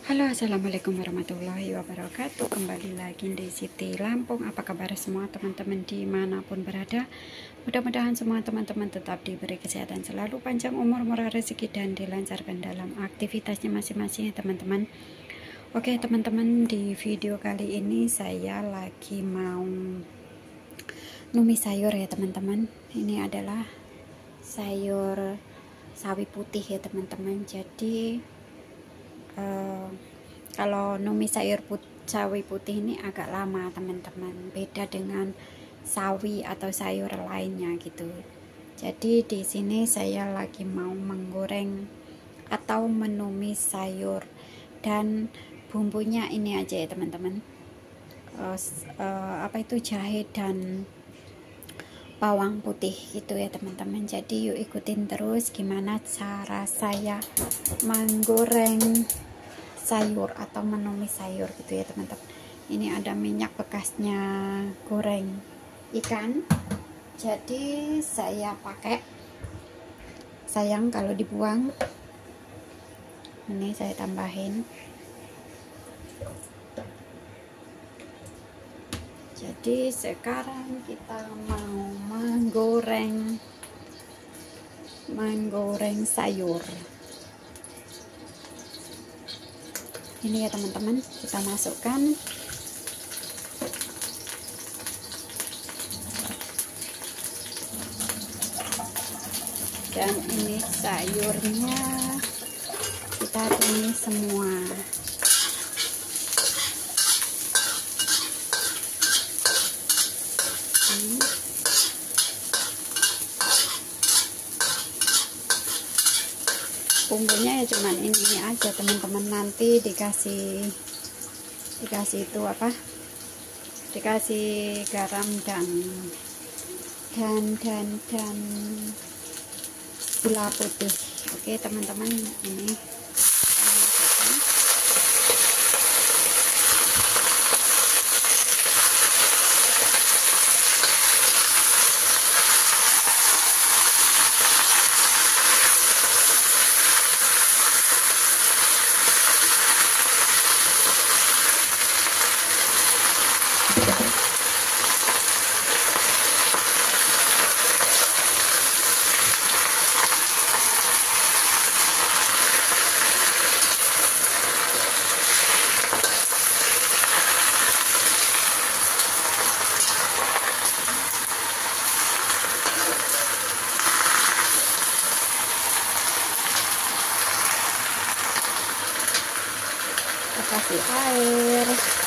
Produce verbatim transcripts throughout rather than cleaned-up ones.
Halo, assalamualaikum warahmatullahi wabarakatuh. Kembali lagi di Siti Lampung. Apa kabar semua teman-teman dimanapun berada? Mudah-mudahan semua teman-teman tetap diberi kesehatan selalu, panjang umur, murah rezeki, dan dilancarkan dalam aktivitasnya masing-masing ya teman-teman. Oke teman-teman, di video kali ini saya lagi mau numis sayur ya teman-teman. Ini adalah sayur sawi putih ya teman-teman. Jadi Uh, kalau numis sayur put, sawi putih ini agak lama teman-teman, beda dengan sawi atau sayur lainnya gitu. Jadi di sini saya lagi mau menggoreng atau menumis sayur, dan bumbunya ini aja ya teman-teman, uh, uh, apa itu jahe dan bawang putih gitu ya teman-teman. Jadi yuk ikutin terus gimana cara saya menggoreng sayur atau menumis sayur gitu ya teman-teman. Ini ada minyak bekasnya goreng ikan, jadi saya pakai, sayang kalau dibuang. Ini saya tambahin. Jadi sekarang kita mau menggoreng menggoreng sayur. Ini ya teman-teman, kita masukkan dan ini sayurnya kita tumis semua. Ini bumbunya ya cuman ini aja teman-teman, nanti dikasih dikasih itu apa dikasih garam dan dan dan dan gula putih. Oke teman-teman, ini kasih air.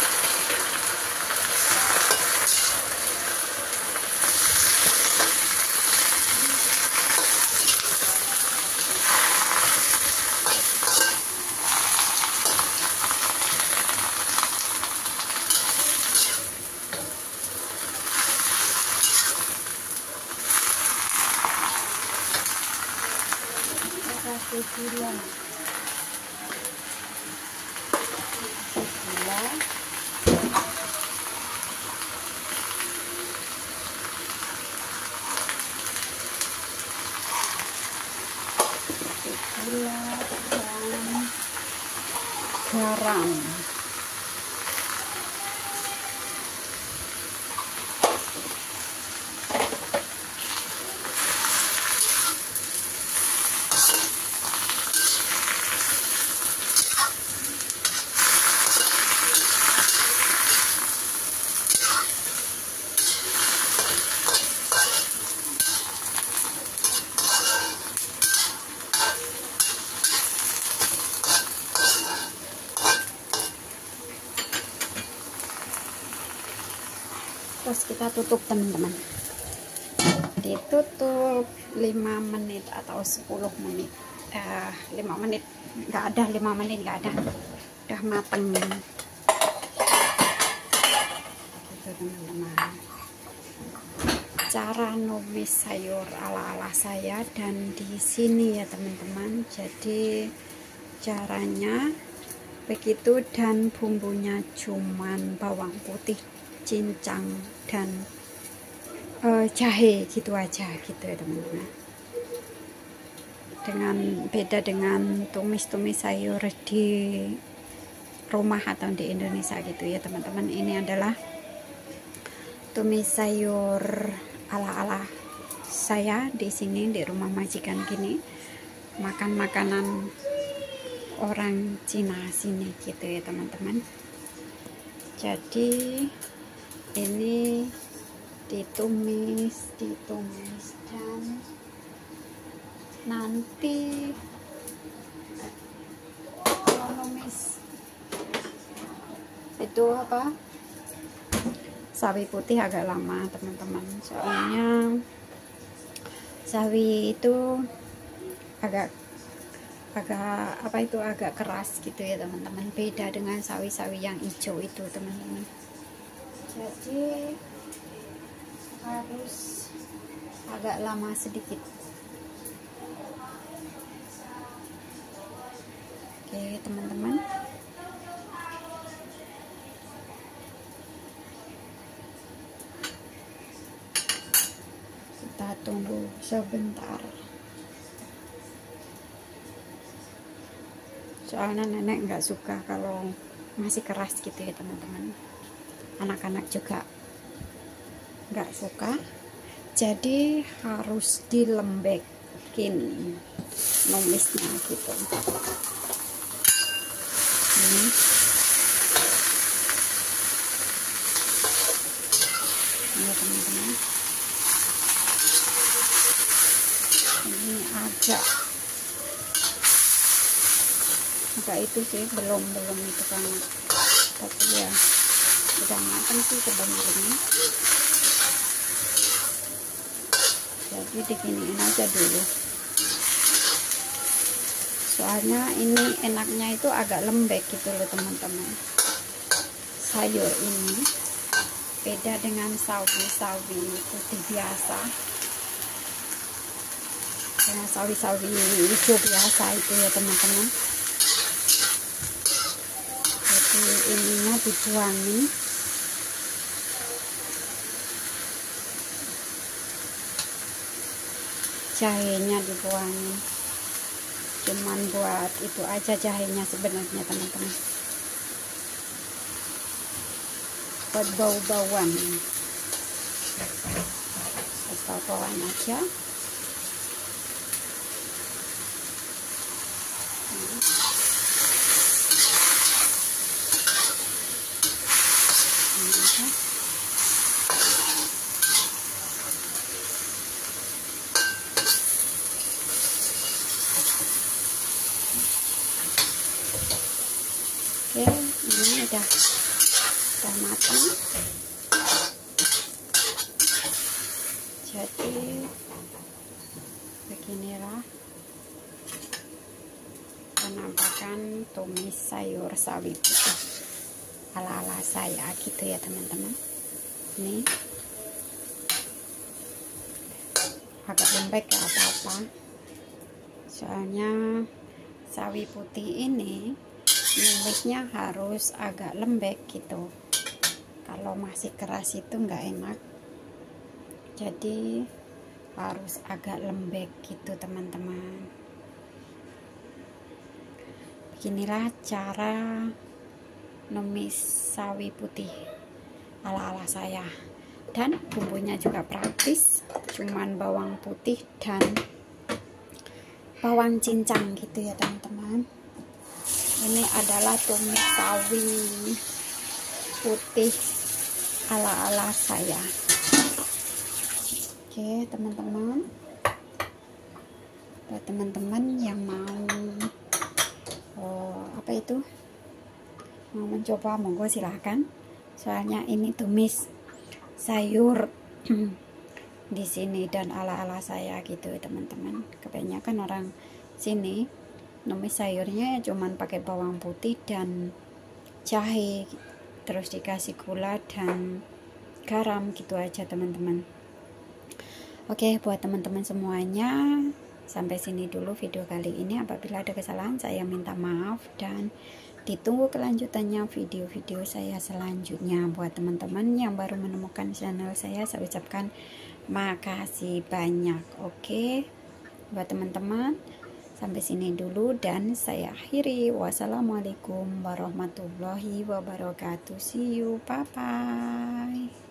Kasih gula. Gula. Gula dan garam. Terus kita tutup teman-teman, ditutup lima menit atau sepuluh menit. eh, lima menit nggak ada, lima menit nggak ada, udah mateng gitu teman-teman. Cara numis sayur ala-ala saya dan di sini ya teman-teman. Jadi caranya begitu, dan bumbunya cuman bawang putih, cincang, dan uh, jahe gitu aja gitu ya teman-teman. Dengan beda dengan tumis-tumis sayur di rumah atau di Indonesia gitu ya teman-teman. Ini adalah tumis sayur ala-ala saya di sini di rumah majikan gini, makan makanan orang Cina sini gitu ya teman-teman. Jadi ini ditumis ditumis dan nanti kalau numis itu apa, sawi putih agak lama teman-teman, soalnya sawi itu agak agak apa itu agak keras gitu ya teman-teman, beda dengan sawi-sawi yang hijau itu teman-teman. Jadi harus agak lama sedikit. Oke teman-teman, kita tunggu sebentar, soalnya nenek nggak suka kalau masih keras gitu ya teman-teman, anak-anak juga nggak suka, jadi harus dilembekin numisnya gitu. Ini ini teman-teman, ini agak agak itu sih belum belum itu banget, tapi ya udah matang sih sebenarnya. Jadi diginiin aja dulu, soalnya ini enaknya itu agak lembek gitu loh teman-teman. Sayur ini beda dengan sawi-sawi putih biasa, dengan sawi-sawi hijau biasa itu ya teman-teman. Jadi ininya dibuangin, jahenya dibuangin, cuman buat itu aja jahenya sebenarnya teman-teman, buat bau-bauan, bau-bauan aja. Oke, ini udah udah matang. Jadi beginilah penampakan tumis sayur sawi putih ala-ala saya gitu ya teman-teman. Ini agak lembek gak apa-apa, soalnya sawi putih ini numisnya harus agak lembek gitu, kalau masih keras itu nggak enak, jadi harus agak lembek gitu teman-teman. Beginilah cara numis sawi putih ala-ala saya, dan bumbunya juga praktis, cuman bawang putih dan bawang cincang gitu ya teman-teman. Ini adalah tumis sawi putih ala-ala saya. Oke teman-teman, buat teman-teman yang mau oh, apa itu mau mencoba, monggo silahkan. Soalnya ini tumis sayur di sini dan ala-ala saya gitu teman-teman. Kebanyakan orang sini numis sayurnya cuman pakai bawang putih dan jahe, terus dikasih gula dan garam gitu aja teman-teman. Oke, buat teman-teman semuanya, sampai sini dulu video kali ini. Apabila ada kesalahan saya minta maaf, dan ditunggu kelanjutannya video-video saya selanjutnya. Buat teman-teman yang baru menemukan channel saya, saya ucapkan makasih banyak. Oke, buat teman-teman, Sampai sini dulu dan saya akhiri. Wassalamualaikum warahmatullahi wabarakatuh. See you, bye bye.